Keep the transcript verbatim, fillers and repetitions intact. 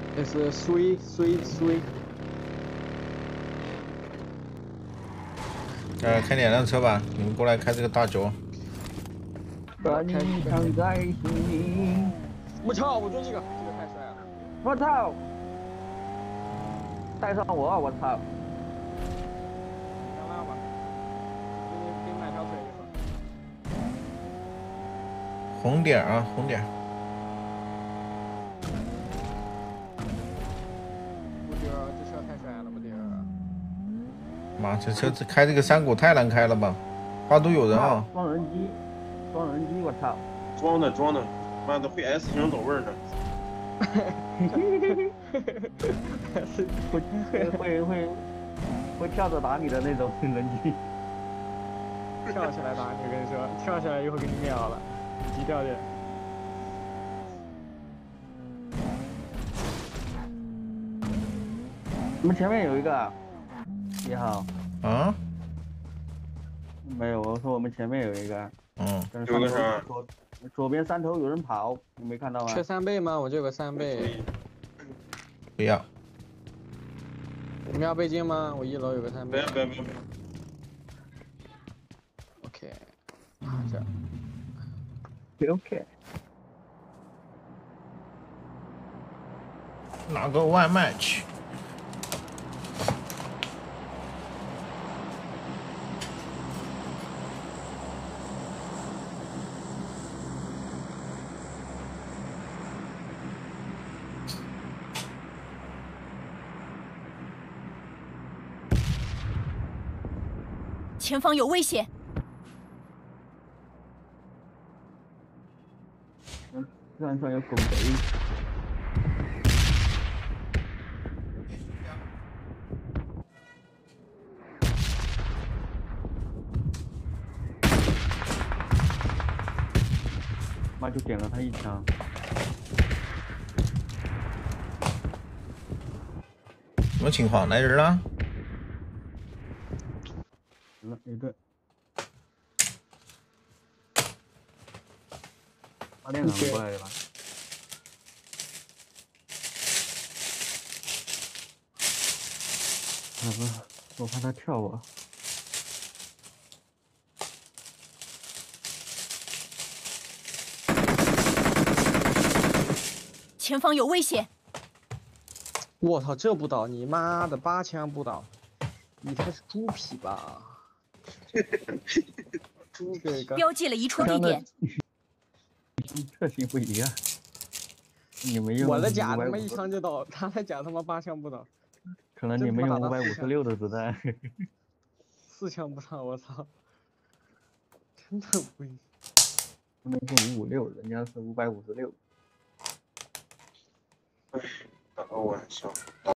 这是水水水。 呃，开两辆车吧，你们过来开这个大脚。 把你藏在心里。 我操！我中这个，这个太帅了！ 我操！带上我，我操！ 上浪吧，给你给你买条腿一会儿。 红点啊，红点。 不丢，这车太帅了，不丢。 妈，这车这开这个山谷太难开了吧？花都有人啊！ 双人机，双人机，我操！ 装的装的，妈的会 S 型走味儿的。 会会会会跳着打你的那种人机。 跳起来打你，我跟你说，跳起来一会儿给你秒了，你急掉点。 我们前面有一个，你好。 啊？ 没有，我说我们前面有一个。 嗯。 有个啥？ 左左边山头有人跑，你没看到吗？ 缺三倍吗？我这有个三倍。 不要。 你们要倍镜吗？我一楼有个三倍。 不要不要不要。 OK， 这。 OK。 拿个外卖去。 前方有危险！ 嗯，山上有狗贼。妈就点了他一枪。 什么情况？来人了？ 一个，八连长过来的吧？啊不，我怕他跳我。 前方有危险！ 我操，这不倒，你妈的八枪不倒，你他妈是猪皮吧？猪这个标记了移出地点。 特性不一样。你们用我的甲他妈一枪就倒，他的甲他妈八枪不倒。 可能你们用五百五十六的子弹。 四枪不倒，我操！真的不行。 他们是五五六，人家是五百五十六。 哎，打个玩笑。